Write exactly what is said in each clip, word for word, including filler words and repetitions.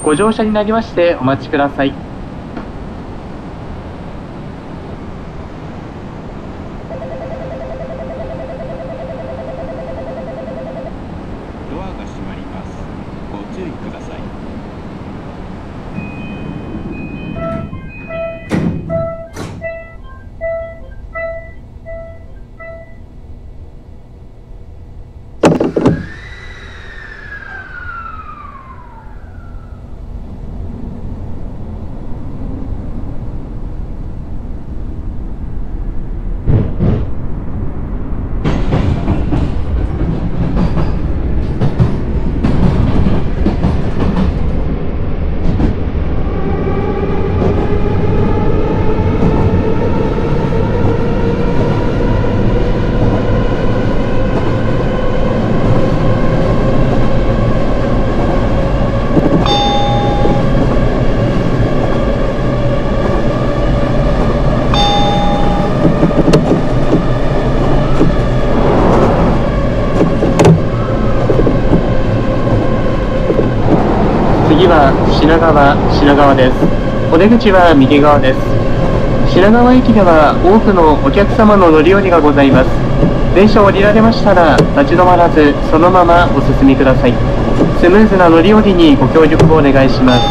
ご乗車になりましてお待ちください。 ドアが閉まります。ご注意ください。 次は品川、品川です。お出口は右側です。品川駅では多くのお客様の乗り降りがございます。電車を降りられましたら立ち止まらずそのままお進みください。スムーズな乗り降りにご協力をお願いします。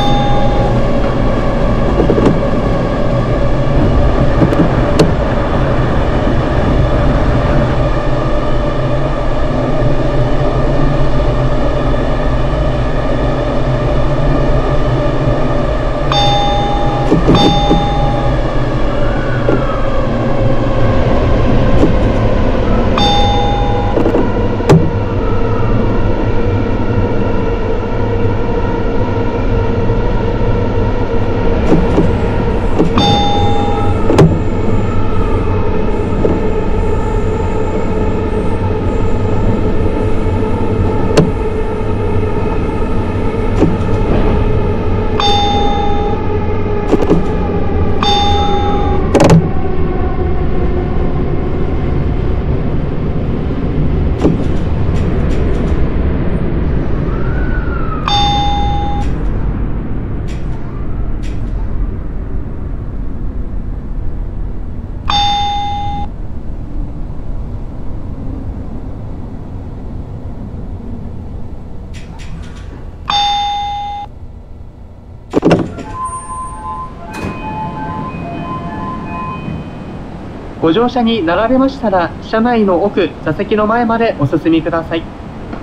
ご乗車になられましたら車内の奥、座席の前までお進みください。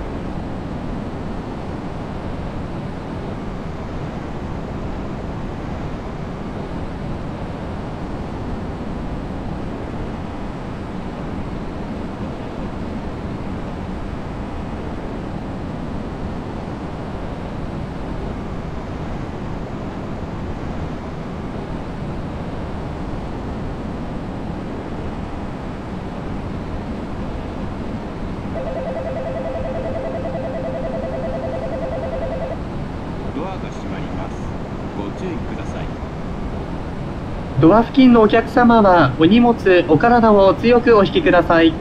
ドアが閉まります。ご注意ください。 ドア付近のお客様はお荷物、お体を強くお引きください。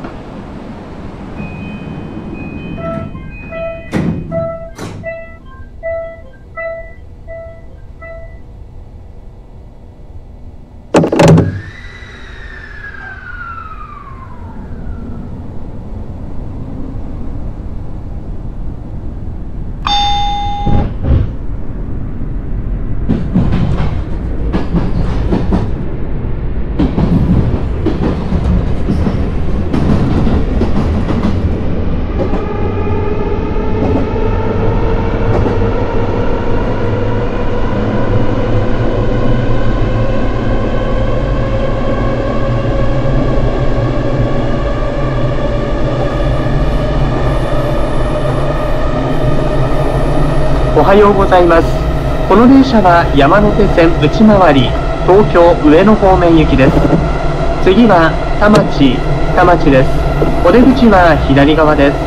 おはようございます。この電車は山手線内回り東京上野方面行きです。次は田町、田町です。お出口は左側です。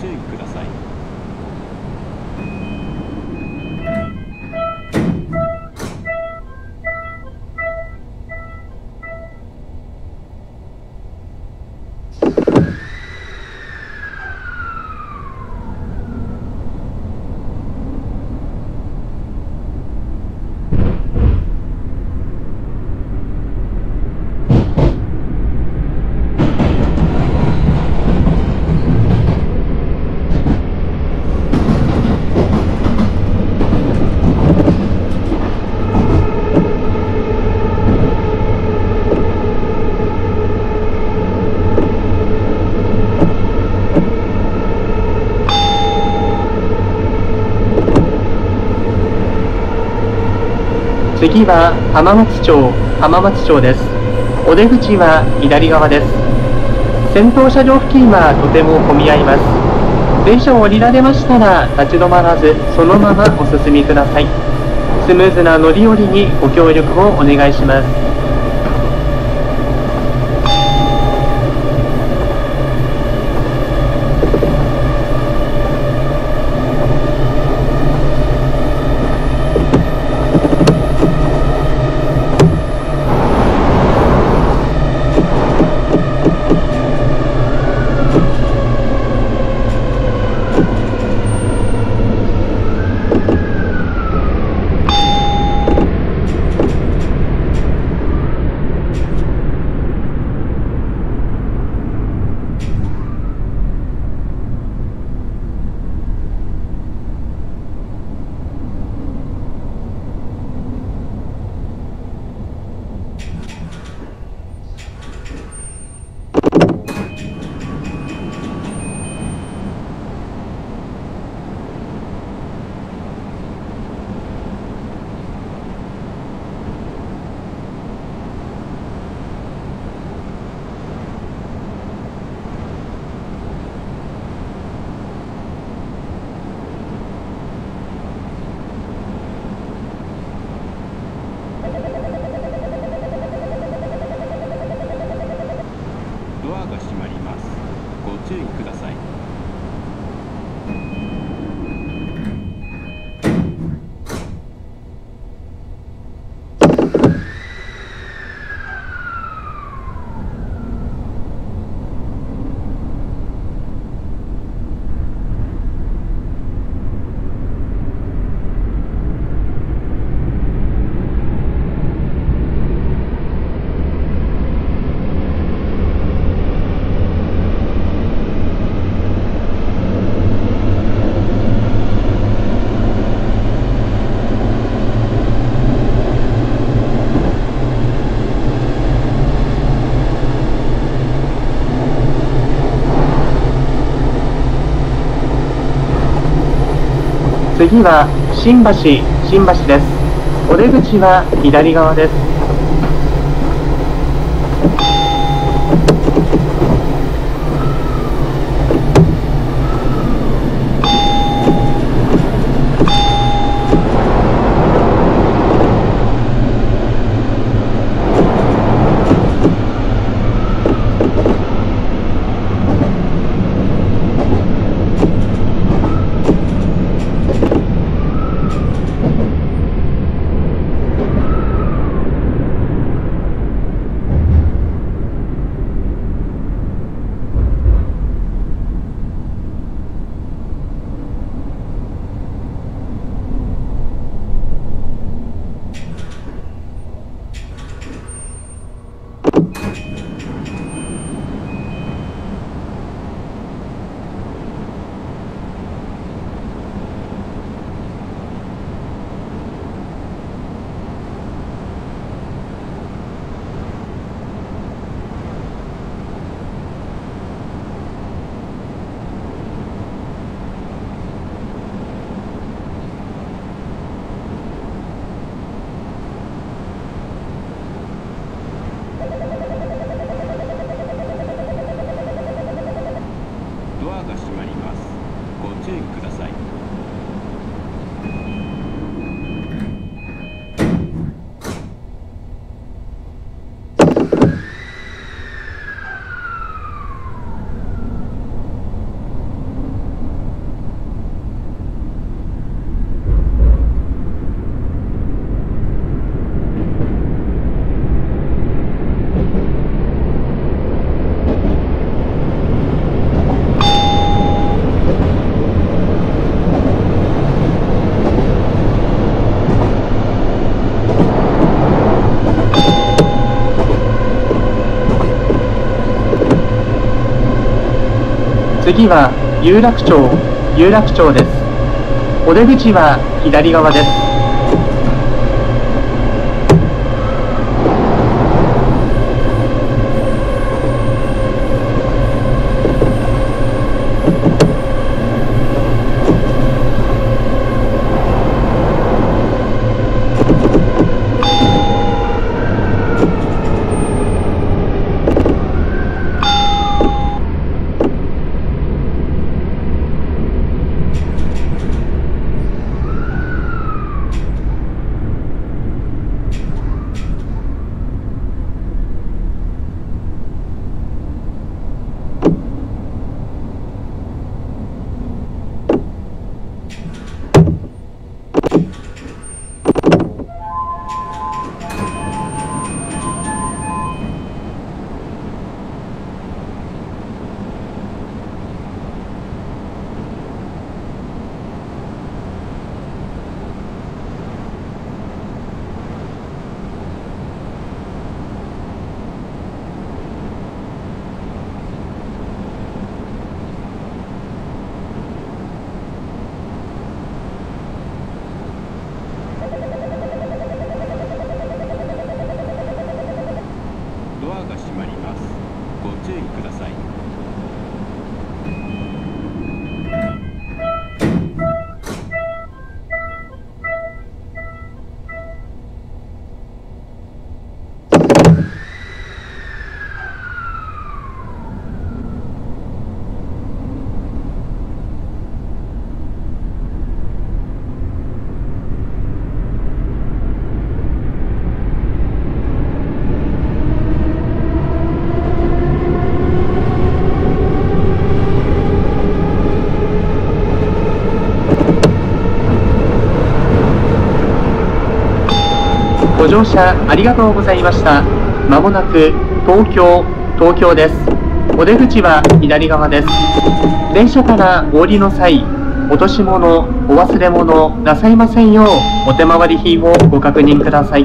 注意ください。 次は浜松町、浜松町です。お出口は左側です。先頭車両付近はとても混み合います。電車を降りられましたら立ち止まらずそのままお進みください。スムーズな乗り降りにご協力をお願いします。 ドアが閉まります。ご注意ください。 次は新橋、新橋です。お出口は左側です。 ドアが閉まります。ご注意ください。 次は有楽町、有楽町です。お出口は左側です。 ドアが閉まります。ご注意ください。 ご乗車ありがとうございました。まもなく東京、東京です。お出口は左側です。電車からお降りの際、落とし物、お忘れ物なさいませんよう、お手回り品をご確認ください。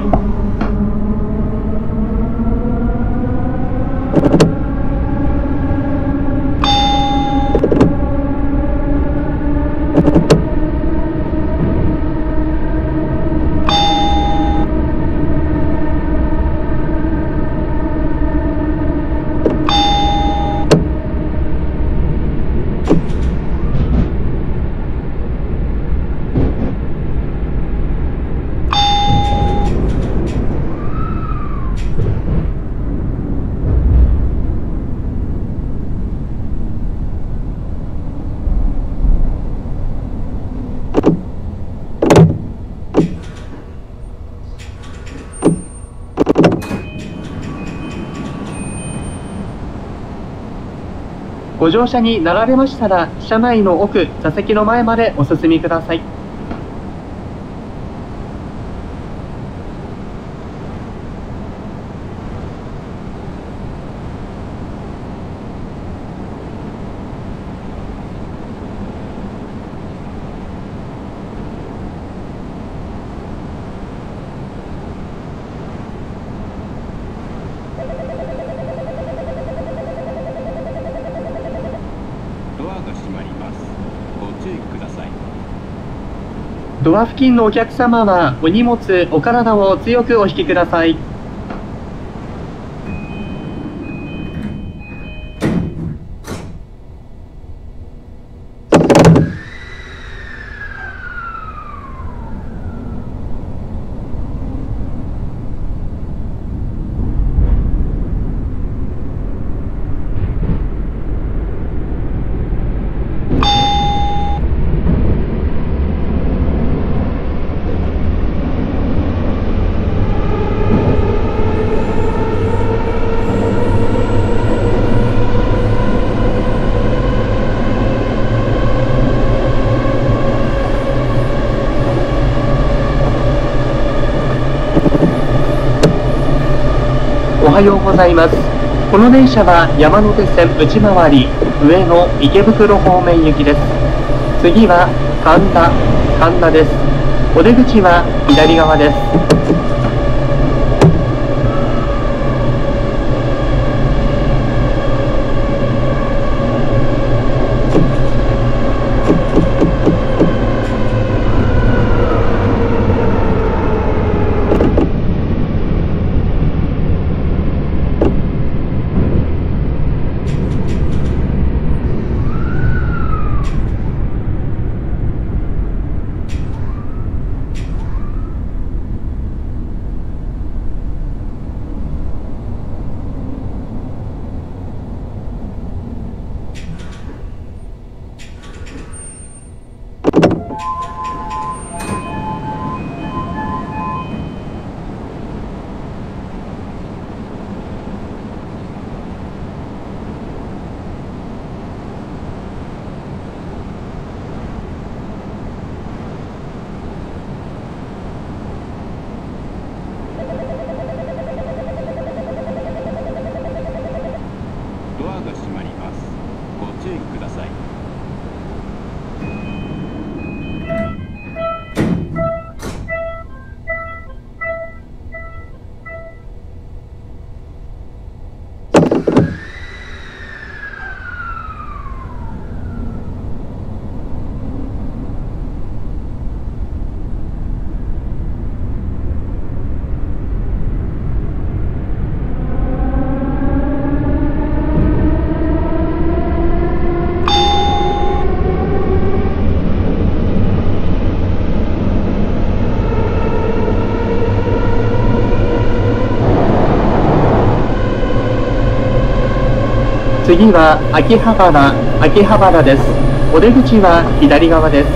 ご乗車になられましたら、車内の奥、座席の前までお進みください。 ドアが閉まります。ご注意ください。 ドア付近のお客様は、お荷物、お体を強くお引きください。おはようございます。この電車は山手線内回り上野池袋方面行きです。次は神田、神田です。お出口は左側です。 次は秋葉原、秋葉原です。お出口は左側です。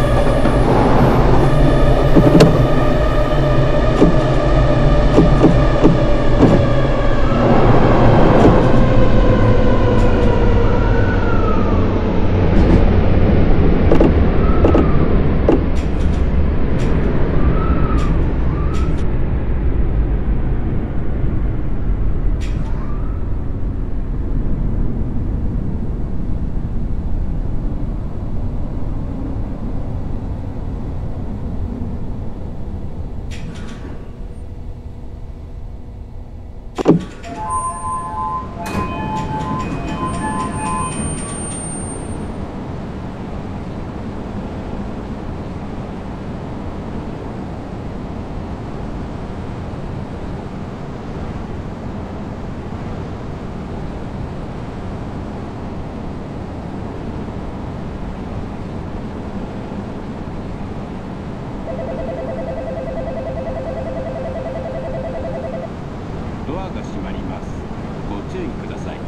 ドアが閉まります。ご注意ください。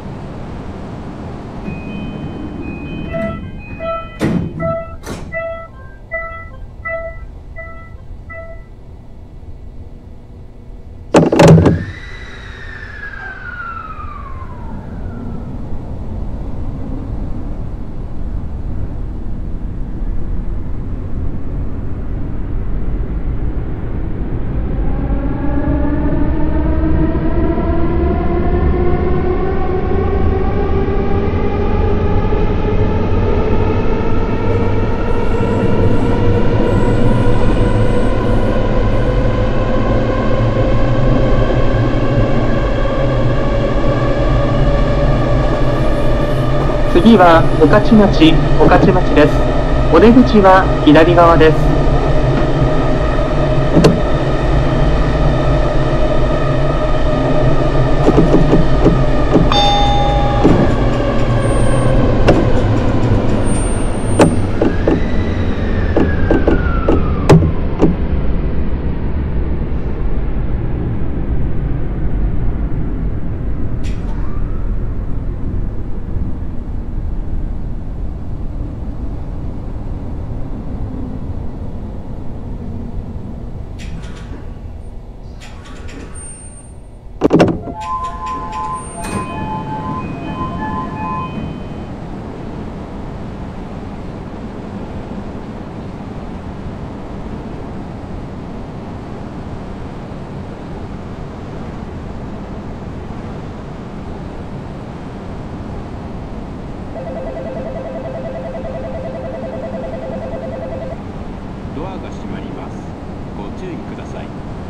次は御徒町、御徒町です。お出口は左側です。ドアが閉まります。ご注意ください。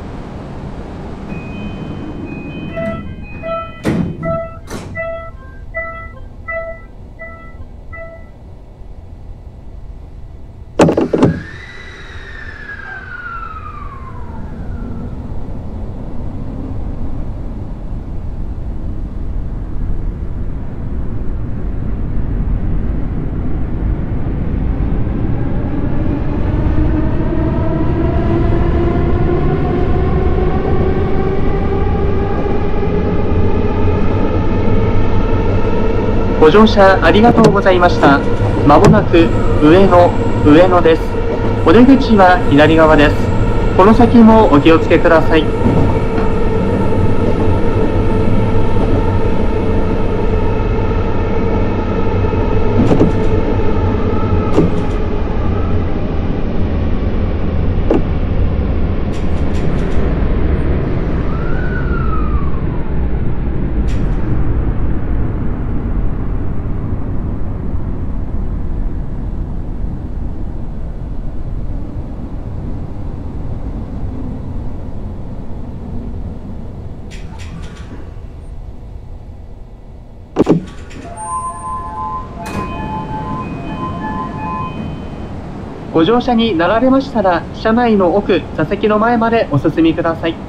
ご乗車ありがとうございました。まもなく上野、上野です。お出口は左側です。この先もお気をつけください。ご乗車になられましたら、車内の奥、座席の前までお進みください。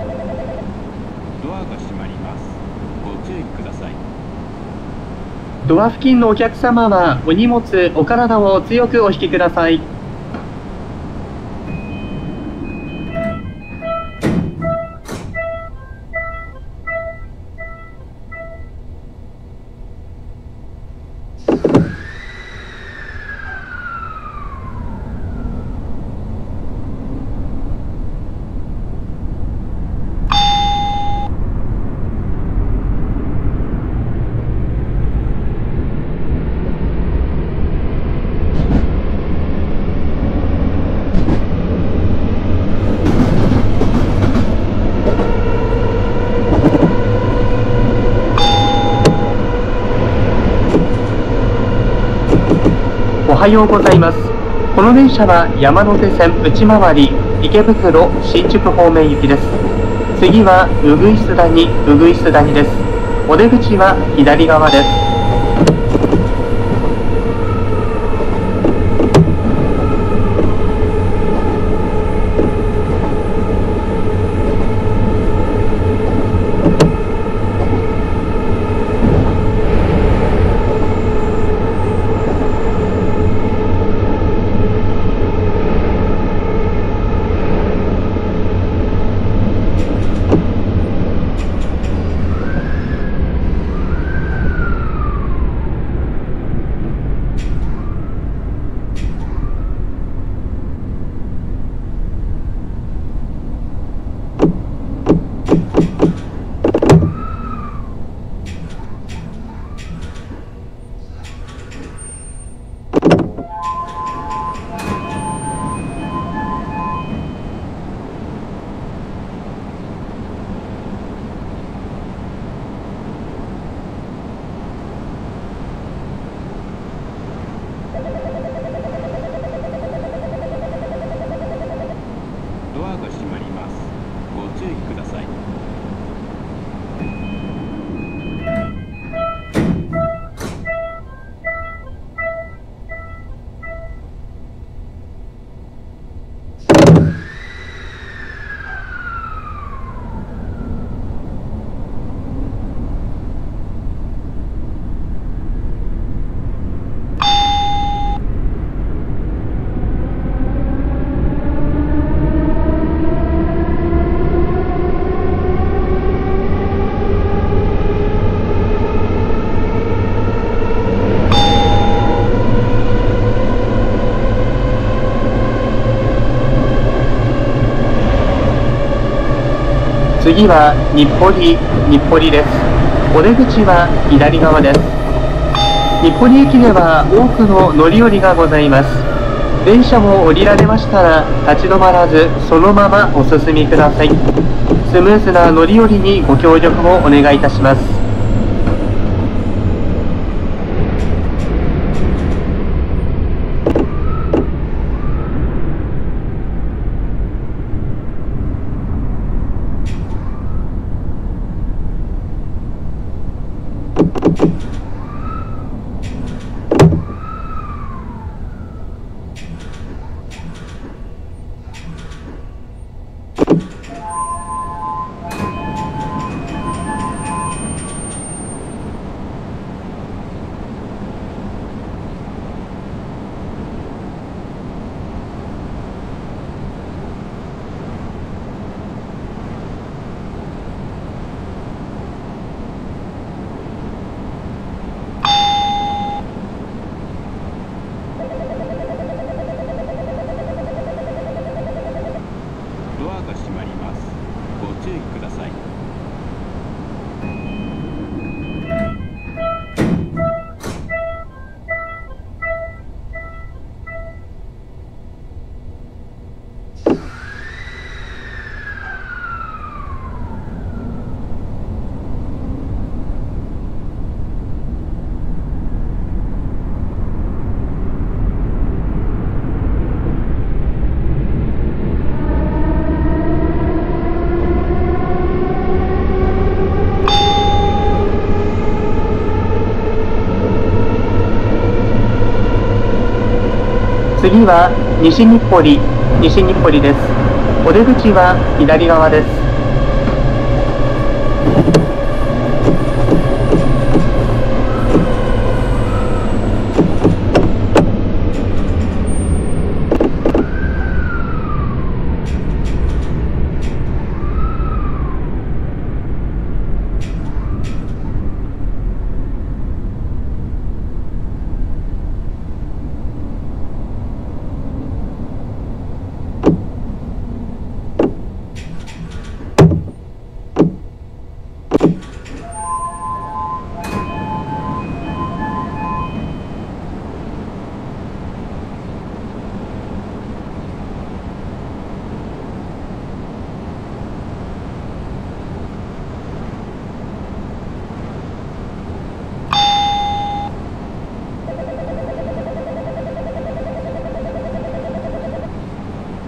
ドアが閉まります。ご注意ください。 ドア付近のお客様はお荷物、お体を強くお引きください。おはようございます。この電車は山手線内回り池袋新宿方面行きです。次はうぐいす谷うぐいす谷です。お出口は左側です。 ドアが閉まります。ご注意ください。 次は日暮里、日暮里です。お出口は左側です。日暮里駅では多くの乗り降りがございます。電車を降りられましたら立ち止まらずそのままお進みください。スムーズな乗り降りにご協力をお願いいたします。 ドアが閉まります。ご注意ください。 次は西日暮里、西日暮里です。お出口は左側です。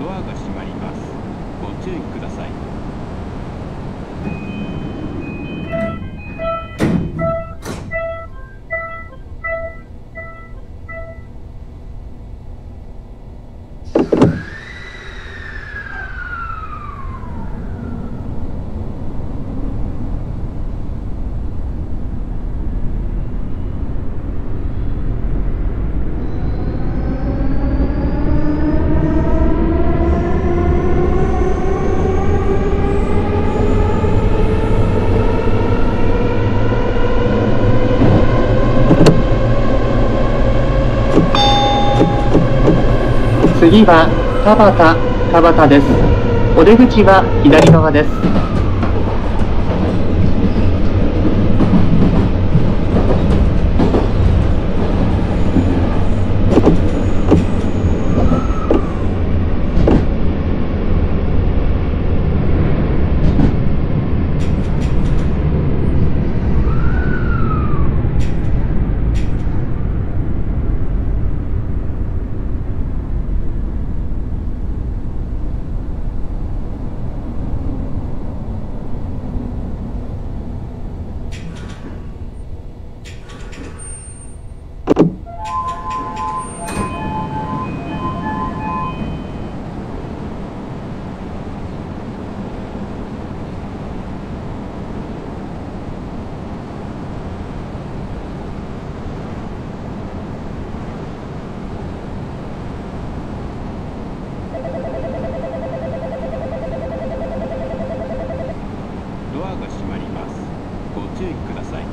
ドアが閉まります。ご注意ください。 次は田端、田端です。お出口は左側です。ドアが閉まります。ご注意ください。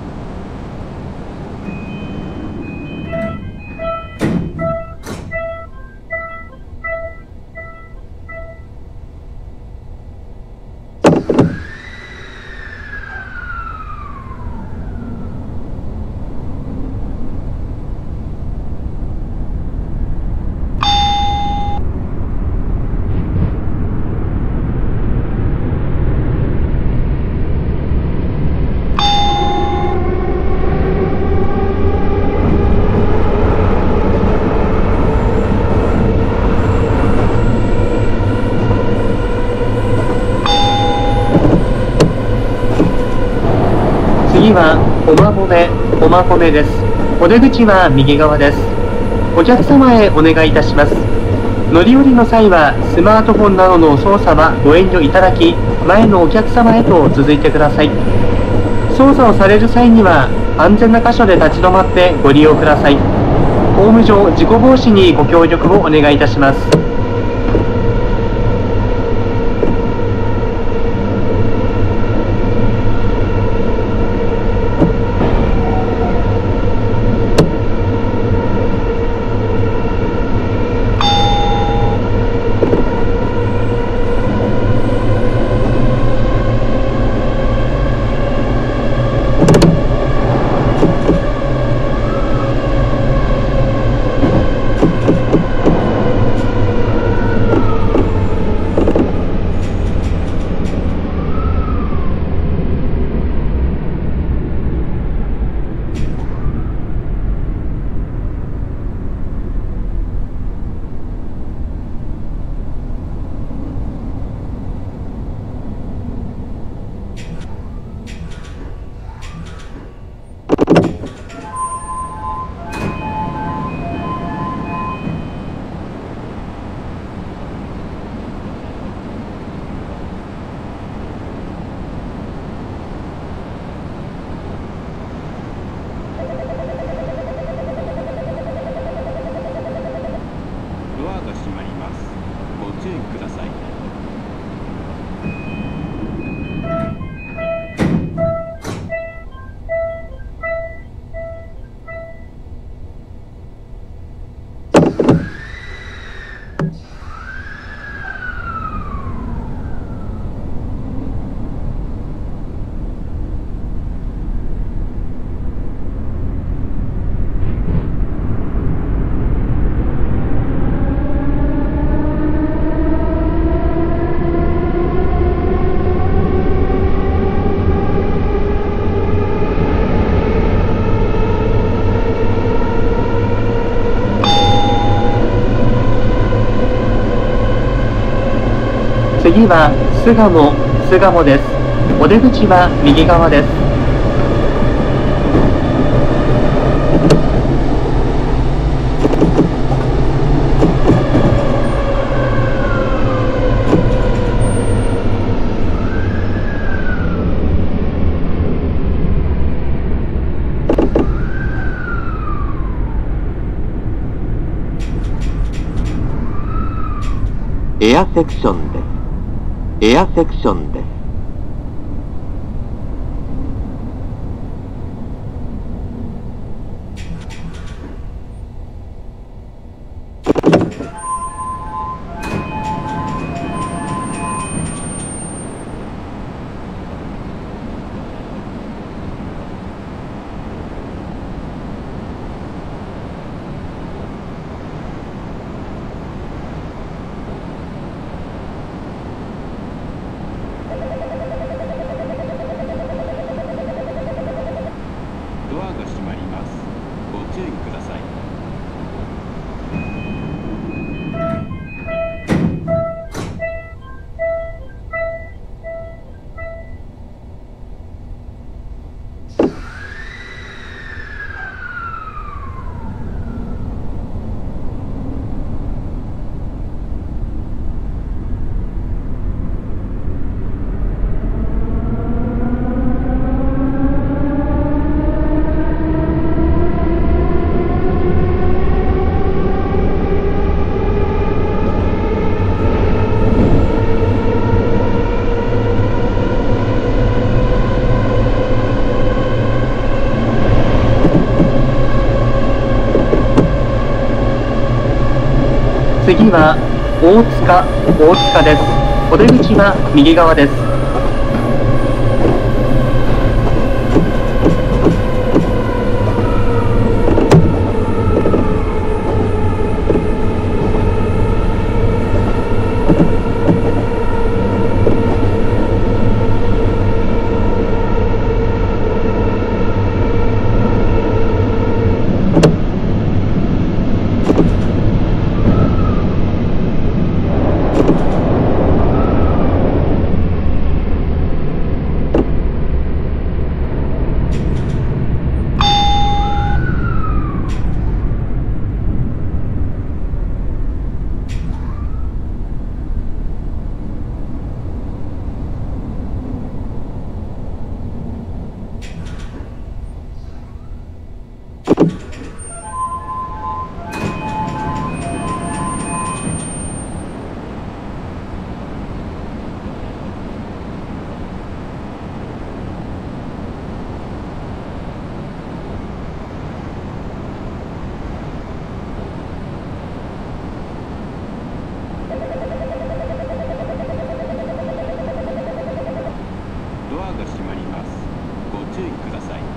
次はおまほめ、おまほめです。お出口は右側です。お客様へお願いいたします。乗り降りの際はスマートフォンなどの操作はご遠慮いただき、前のお客様へと続いてください。操作をされる際には安全な箇所で立ち止まってご利用ください。ホーム上事故防止にご協力をお願いいたします。 次は巣鴨、巣鴨です。お出口は右側です。 エアセクションです。エアセクションです。 ドアが閉まります。ご注意ください。 次は大塚、大塚です。お出口は右側です。 ドアが閉まります。ご注意ください。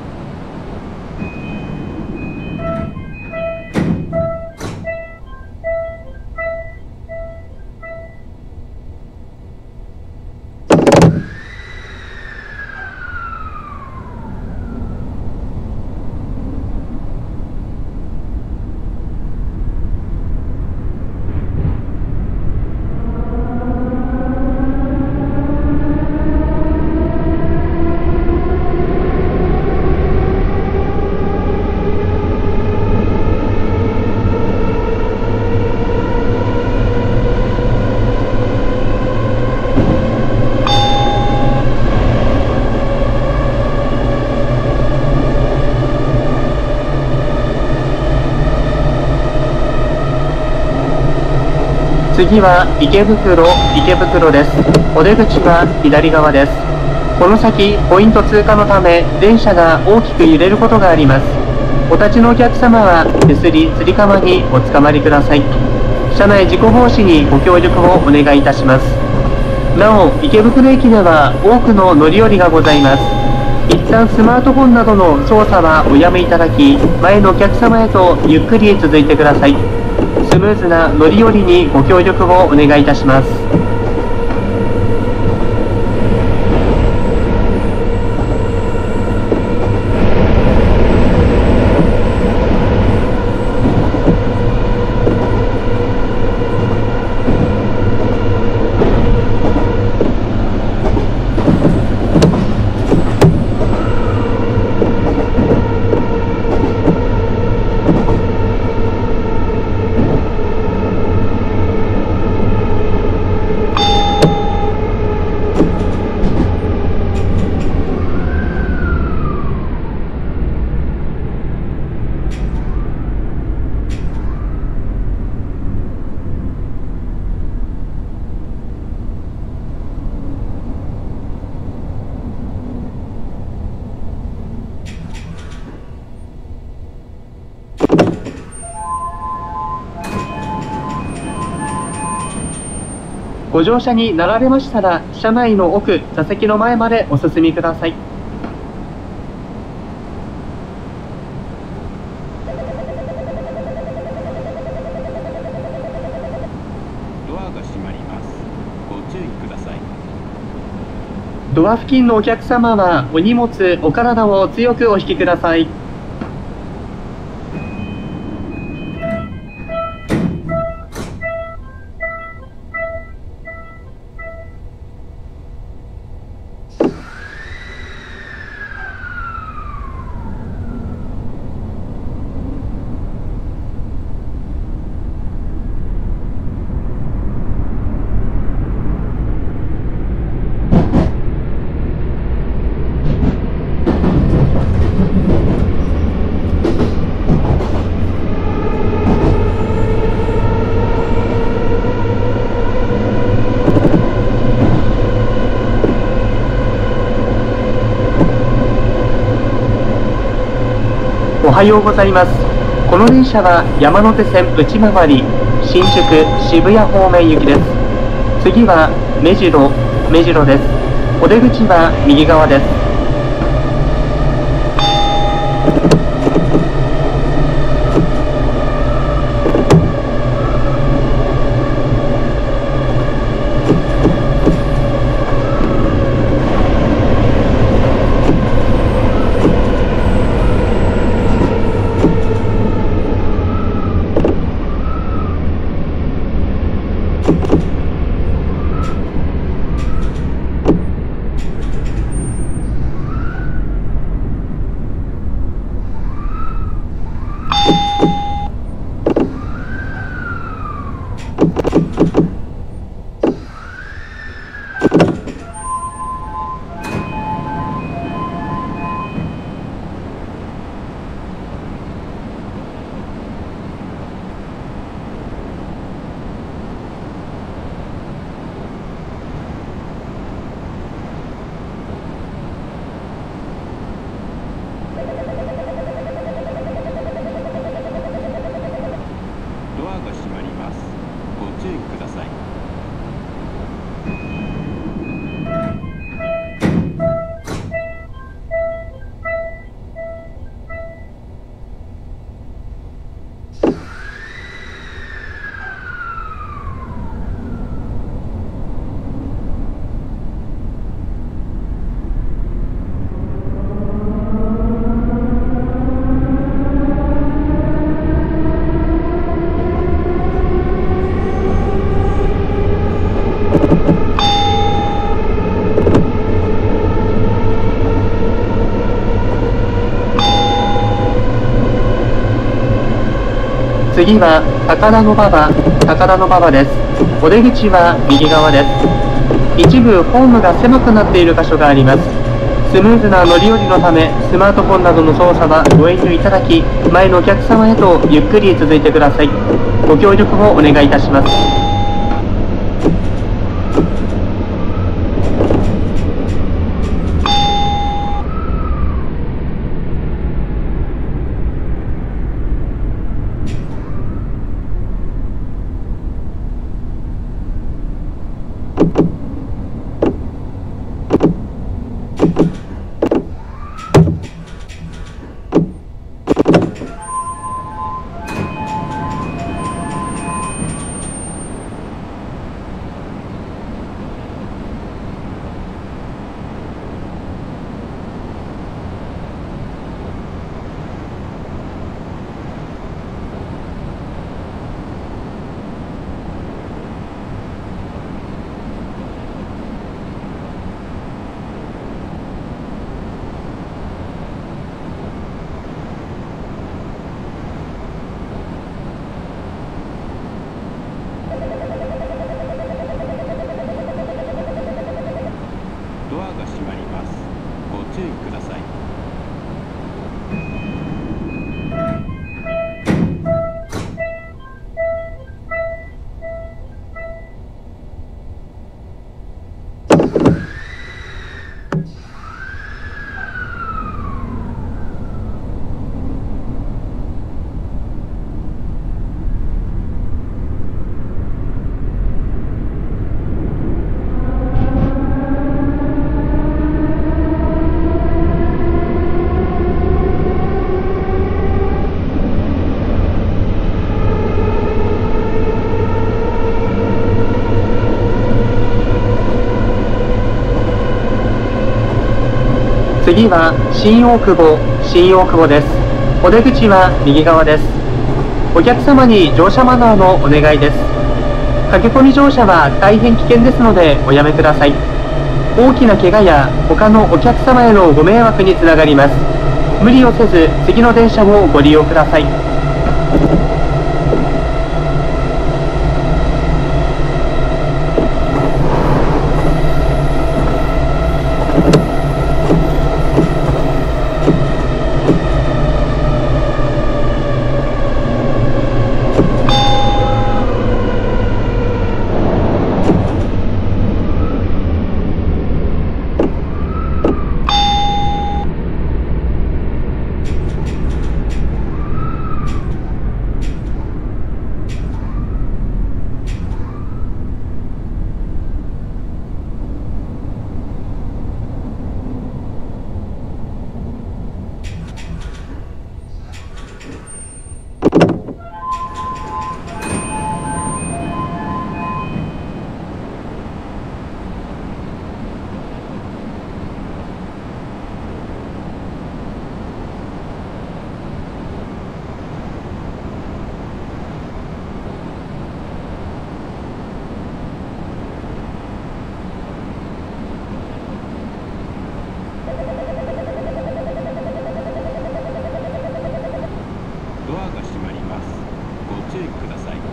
次は池袋、池袋です。お出口は左側です。この先、ポイント通過のため、電車が大きく揺れることがあります。お立ちのお客様は、手すり、つり革におつかまりください。車内事故防止にご協力をお願いいたします。なお、池袋駅では多くの乗り降りがございます。一旦スマートフォンなどの操作はおやめいただき、前のお客様へとゆっくり続いてください。スムーズな乗り降りにご協力をお願いいたします。 ご乗車になられましたら、車内の奥、座席の前までお進みください。 ドアが閉まります。ご注意ください。 ドア付近のお客様は、お荷物、お体を強くお引きください。おはようございます。この電車は山手線内回り新宿渋谷方面行きです。次は目白目白です。お出口は右側です。 ドアが閉まります。ご注意ください。 次は高田馬場高田馬場です。お出口は右側です。一部ホームが狭くなっている箇所があります。スムーズな乗り降りのため、スマートフォンなどの操作はご遠慮いただき、前のお客様へとゆっくり続いてください。ご協力をお願いいたします。 次は新大久保、新大久保です。お出口は右側です。お客様に乗車マナーのお願いです。駆け込み乗車は大変危険ですのでおやめください。大きな怪我や他のお客様へのご迷惑につながります。無理をせず次の電車をご利用ください。 ドアが閉まります。ご注意ください。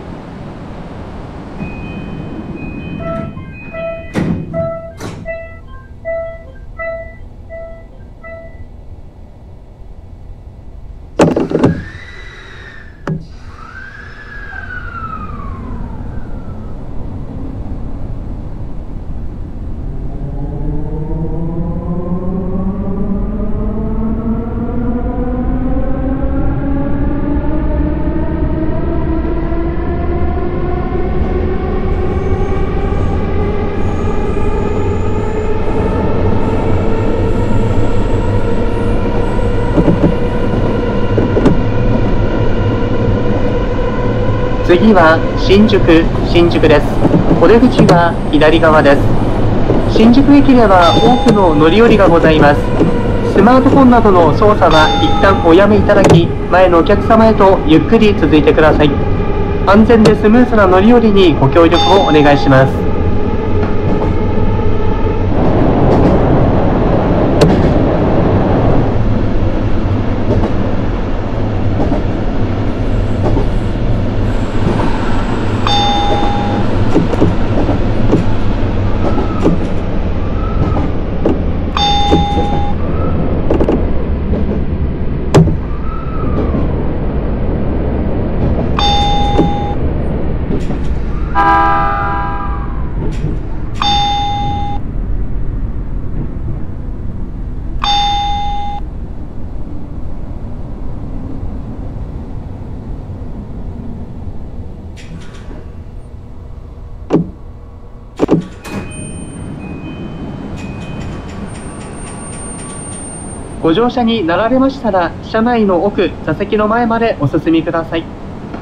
次は新宿、新宿です。お出口は左側です。新宿駅では多くの乗り降りがございます。スマートフォンなどの操作は一旦おやめいただき、前のお客様へとゆっくり続いてください。安全でスムーズな乗り降りにご協力をお願いします。ご乗車になられましたら、車内の奥、座席の前までお進みください。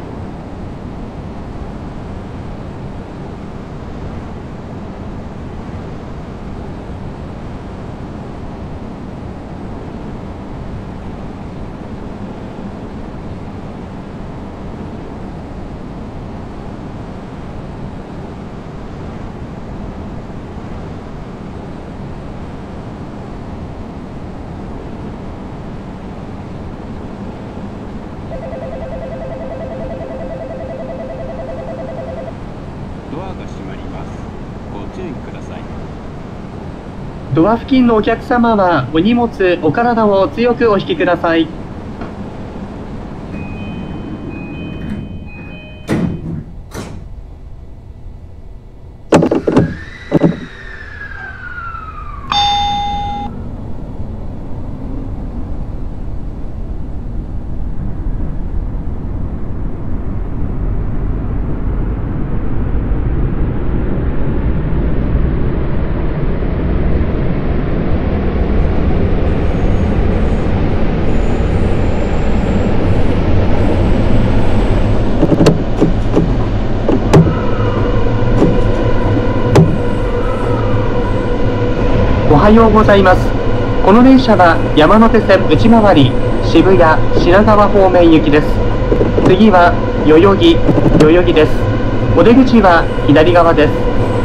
ドアが閉まります。ご注意ください。 ドア付近のお客様はお荷物、お体を強くお引きください。おはようございます。 この電車は山手線内回り渋谷品川方面行きです。次は代々木代々木です。お出口は左側です。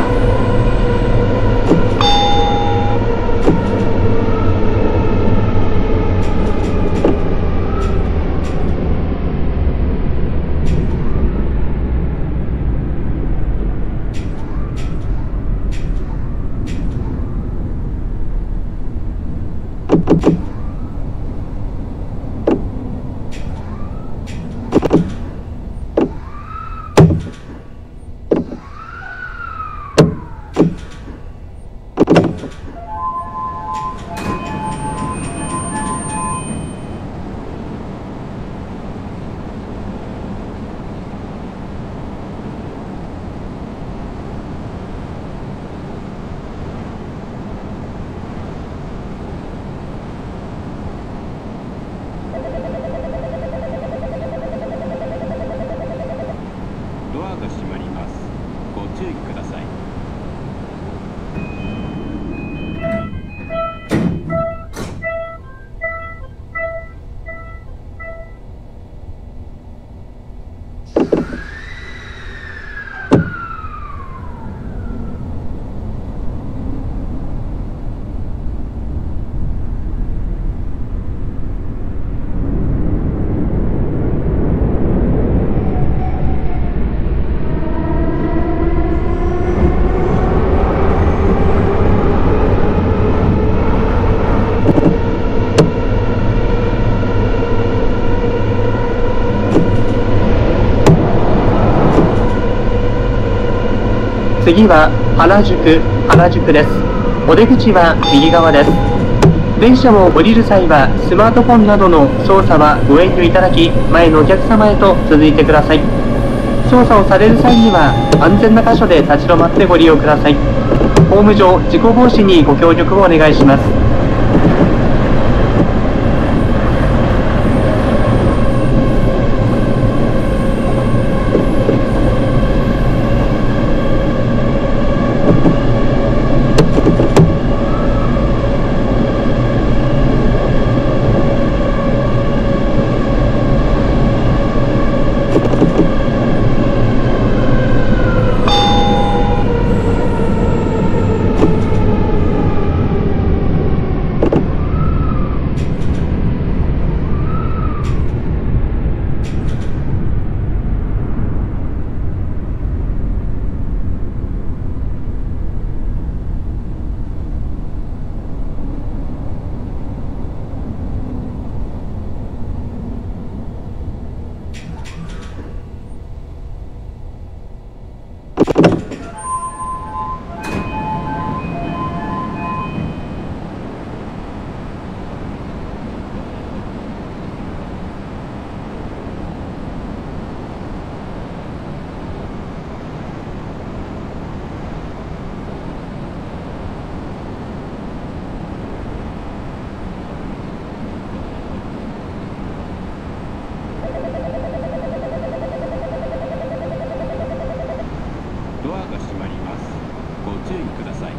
ドアが閉まります。ご注意ください。 次は原宿原宿です。お出口は右側です。電車を降りる際はスマートフォンなどの操作はご遠慮いただき、前のお客様へと続いてください。操作をされる際には安全な箇所で立ち止まってご利用ください。ホーム上事故防止にご協力をお願いします。 ドアが閉まります。ご注意ください。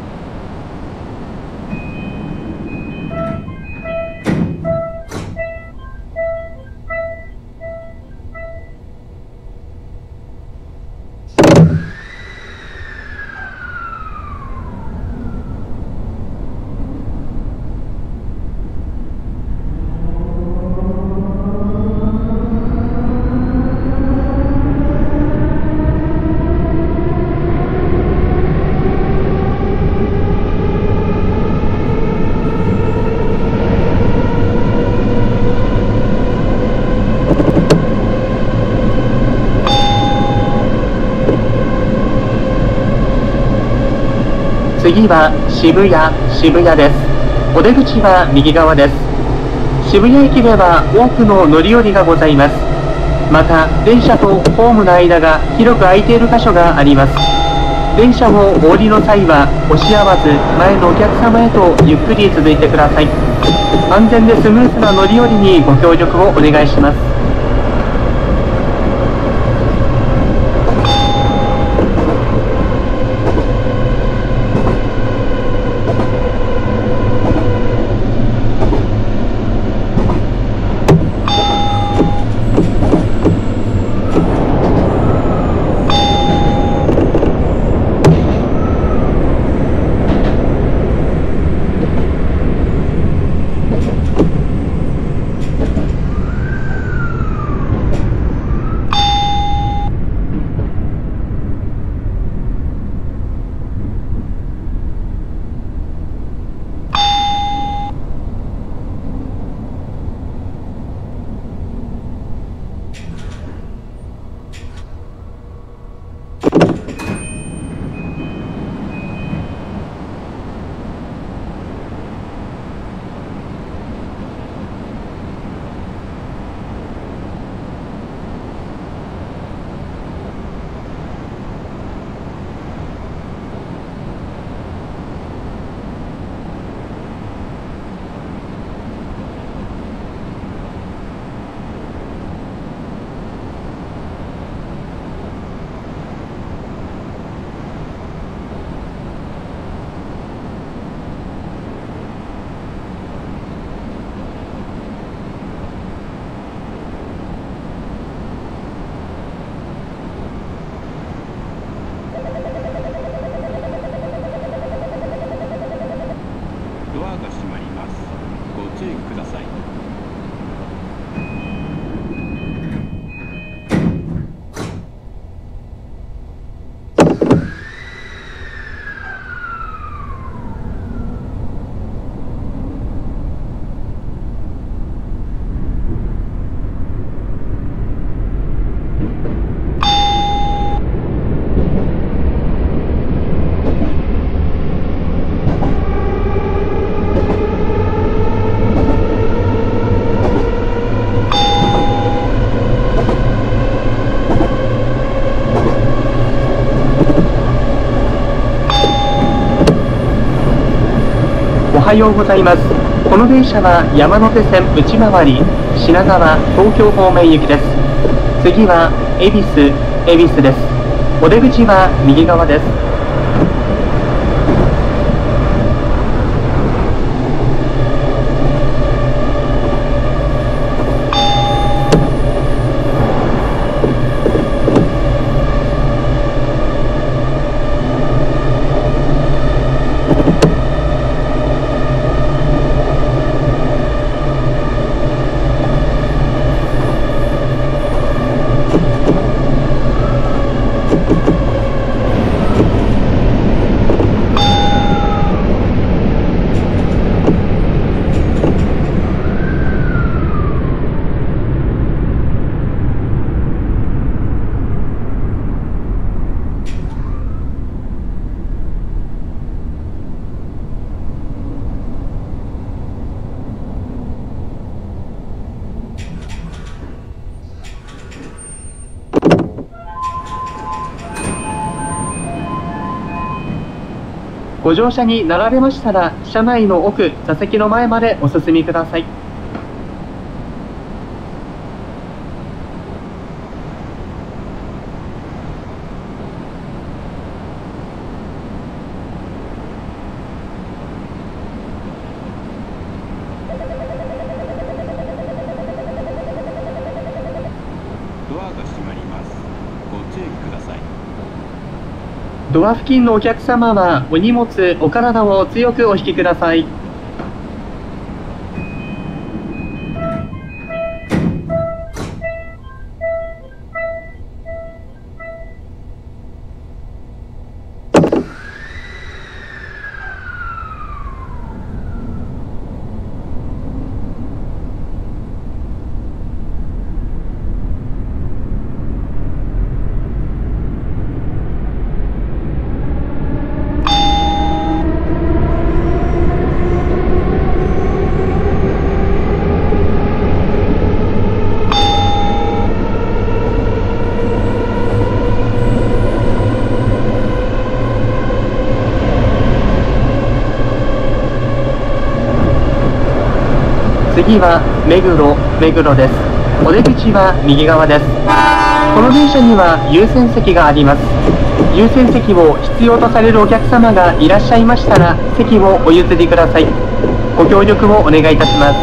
次は渋谷渋谷です。お出口は右側です。渋谷駅では多くの乗り降りがございます。また電車とホームの間が広く空いている箇所があります。電車をお降りの際は押し合わず前のお客様へとゆっくり続いてください。安全でスムーズな乗り降りにご協力をお願いします。 ださい。 おはようございます。この電車は山手線内回り品川東京方面行きです。次は恵比寿恵比寿です。お出口は右側です。ご乗車になられましたら、車内の奥、座席の前までお進みください。 ドアが閉まります。ご注意ください。 ドア付近のお客様はお荷物、お体を強くお引きください。次は目黒目黒です。お出口は右側です。この電車には優先席があります。優先席を必要とされるお客様がいらっしゃいましたら、席をお譲りください。ご協力をお願いいたします。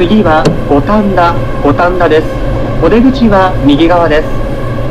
次は五反田、五反田です。お出口は右側です。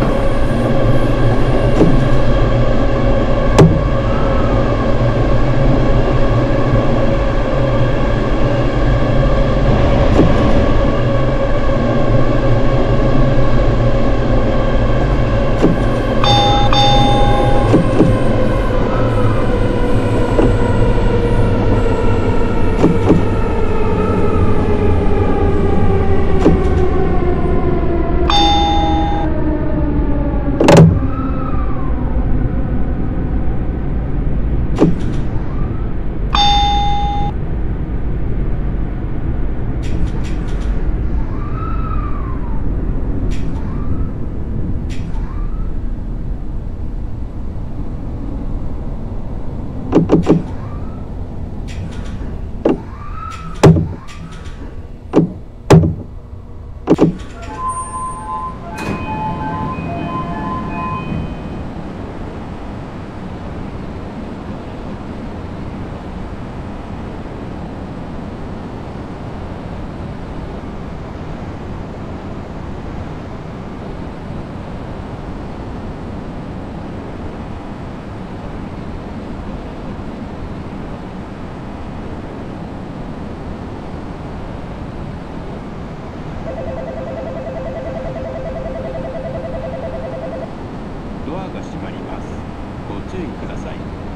ドアが閉まります。ご注意ください。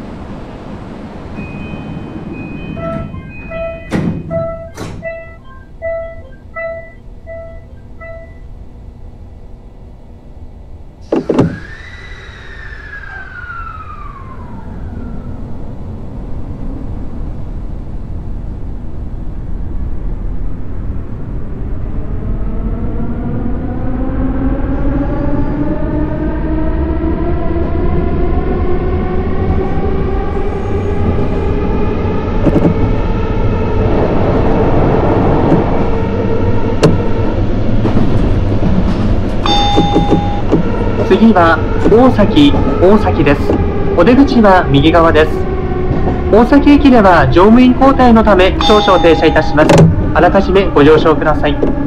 次は大崎、大崎です。お出口は右側です。大崎駅では乗務員交代のため少々停車いたします。あらかじめご了承ください。